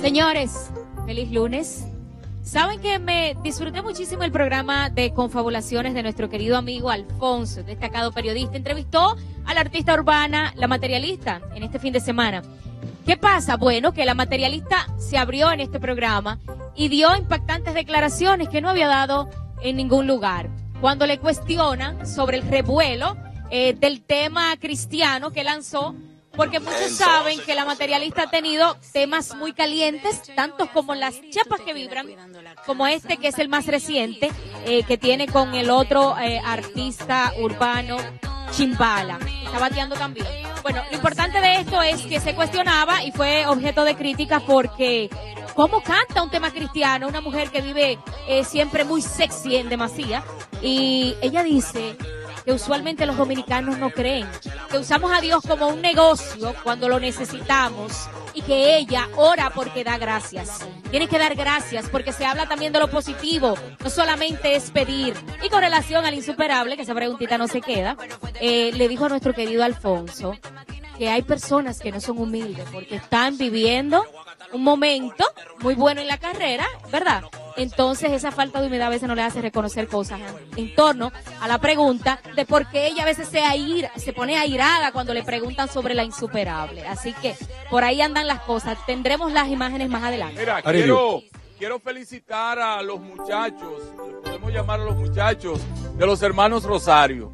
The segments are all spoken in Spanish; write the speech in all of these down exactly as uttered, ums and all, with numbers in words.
Señores, feliz lunes. Saben que me disfruté muchísimo el programa de Confabulaciones de nuestro querido amigo Alfonso, destacado periodista. Entrevistó a la artista urbana La Materialista en este fin de semana. ¿Qué pasa? Bueno, que La Materialista se abrió en este programa y dio impactantes declaraciones que no había dado en ningún lugar. Cuando le cuestionan sobre el revuelo eh, del tema cristiano que lanzó, porque muchos saben que La Materialista ha tenido temas muy calientes, tantos como Las Chapas que Vibran, como este que es el más reciente, eh, que tiene con el otro eh, artista urbano, Chimbala. Está bateando también. Bueno, lo importante de esto es que se cuestionaba y fue objeto de crítica porque ¿cómo canta un tema cristiano? Una mujer que vive eh, siempre muy sexy en demasía. Y ella dice que usualmente los dominicanos no creen, que usamos a Dios como un negocio cuando lo necesitamos y que ella ora porque da gracias. Tienes que dar gracias porque se habla también de lo positivo, no solamente es pedir. Y con relación al insuperable, que esa preguntita no se queda, eh, le dijo a nuestro querido Alfonso que hay personas que no son humildes porque están viviendo un momento muy bueno en la carrera, ¿verdad? Entonces esa falta de humildad a veces no le hace reconocer cosas en torno a la pregunta de por qué ella a veces se, aira, se pone airada cuando le preguntan sobre la insuperable. Así que por ahí andan las cosas. Tendremos las imágenes más adelante. Mira, quiero, quiero felicitar a los muchachos, podemos llamar a los muchachos de los hermanos Rosario.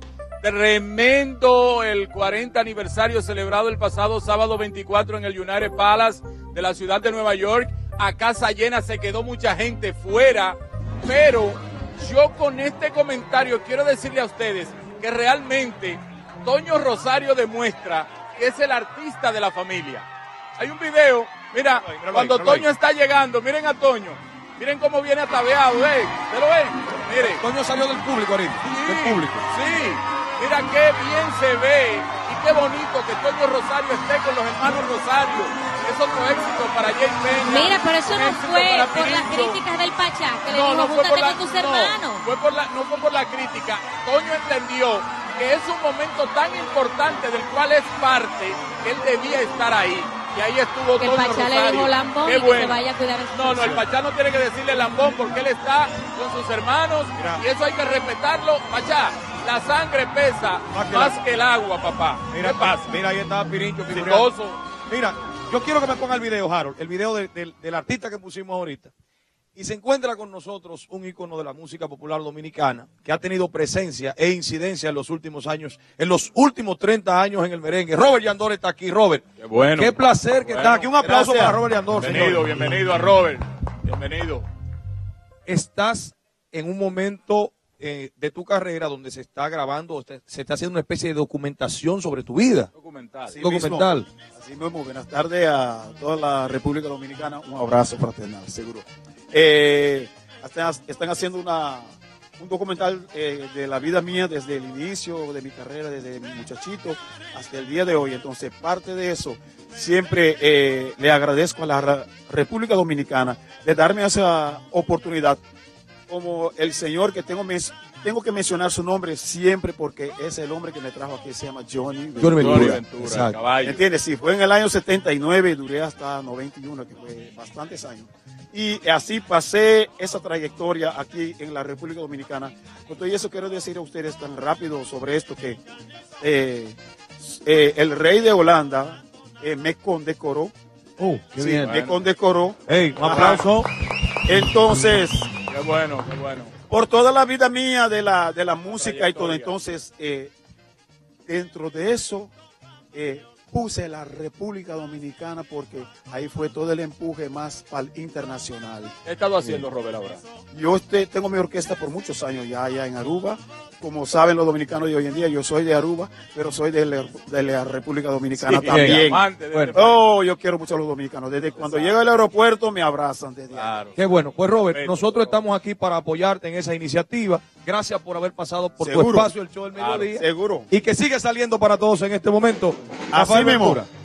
Tremendo el cuarenta aniversario celebrado el pasado sábado veinticuatro en el United Palace de la ciudad de Nueva York. A casa llena, se quedó mucha gente fuera, pero yo con este comentario quiero decirle a ustedes que realmente Toño Rosario demuestra que es el artista de la familia. Hay un video, mira, no, no cuando no Toño está llegando, miren a Toño, miren cómo viene ataveado, ¿eh? ¿Se lo ven? Mire. Toño salió del público ahorita, sí, del público. Sí, mira qué bien se ve y qué bonito que Toño Rosario esté con los hermanos Rosario. Es otro éxito para Jay Peña. Mira, pero eso no fue por las críticas del Pachá, que le no, dijo, no júntate por la, con tus hermanos. No fue, por la, no fue por la crítica. Toño entendió que es un momento tan importante del cual es parte, que él debía estar ahí. Y ahí estuvo que Toño el Pachá Rosario. le dijo lambón Qué y bueno. que se vaya a cuidar el No, no, el Pachá no tiene que decirle lambón porque él está con sus hermanos. Mira. Y eso hay que respetarlo. Pachá, la sangre pesa más que, más la... que el agua, papá. Mira, ¿qué pasa? Mira, ahí está Pirincho. Exitoso. Mira, yo quiero que me ponga el video, Harold, el video de, de, del artista que pusimos ahorita. Y se encuentra con nosotros un ícono de la música popular dominicana que ha tenido presencia e incidencia en los últimos años, en los últimos treinta años en el merengue. Robert Yandor está aquí, Robert. Qué bueno. Qué placer que bueno. está aquí. Un aplauso Gracias. para Robert Yandor, Bienvenido, señor. bienvenido a Robert. Bienvenido. Estás en un momento eh, de tu carrera donde se está grabando, se está haciendo una especie de documentación sobre tu vida. Documental. Así documental. Mismo, así mismo, buenas tardes a toda la República Dominicana. Un abrazo fraternal, seguro. Eh, están, están haciendo una, un documental eh, de la vida mía desde el inicio de mi carrera, desde mi muchachito hasta el día de hoy. Entonces, parte de eso, siempre eh, le agradezco a la República Dominicana de darme esa oportunidad. Como el señor que tengo, tengo que mencionar su nombre siempre porque es el hombre que me trajo aquí, se llama Johnny Ventura. Johnny Ventura, ¿Me entiendes? Sí, fue en el año setenta y nueve y duré hasta noventa y uno, que fue bastantes años. Y así pasé esa trayectoria aquí en la República Dominicana. Con todo eso quiero decir a ustedes tan rápido sobre esto que eh, eh, el rey de Holanda eh, me condecoró. Oh, qué sí, bien. Me Bueno. condecoró. Hey, un aplauso. Entonces, qué bueno, qué bueno. Por toda la vida mía de la, de la música y todo, entonces, eh, dentro de eso, eh, puse la República Dominicana porque ahí fue todo el empuje más para el internacional. ¿Qué he estado haciendo, sí. Robert, ahora? Yo este, tengo mi orquesta por muchos años ya allá en Aruba. Como saben los dominicanos de hoy en día, yo soy de Aruba, pero soy de la, de la República Dominicana sí, también. Bueno. Oh, yo quiero mucho a los dominicanos. Desde cuando llego al aeropuerto me abrazan. Desde claro. Qué bueno. Pues Robert, Perfecto. nosotros estamos aquí para apoyarte en esa iniciativa. Gracias por haber pasado por ¿Seguro? tu espacio, el show del mediodía. Claro, seguro. Y que sigue saliendo para todos en este momento. Así mismo.